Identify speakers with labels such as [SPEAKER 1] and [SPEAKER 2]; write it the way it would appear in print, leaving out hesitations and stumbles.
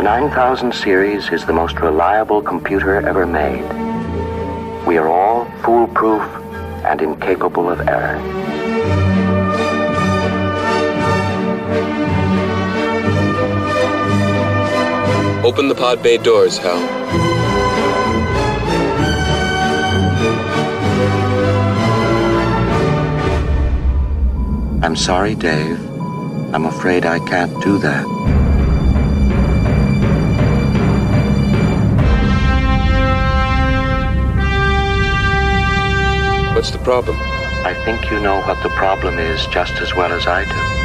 [SPEAKER 1] The 9000 series is the most reliable computer ever made. We are all foolproof and incapable of error.
[SPEAKER 2] Open the pod bay doors, Hal.
[SPEAKER 1] I'm sorry, Dave. I'm afraid I can't do that.
[SPEAKER 2] What's the problem?
[SPEAKER 1] I think you know what the problem is just as well as I do.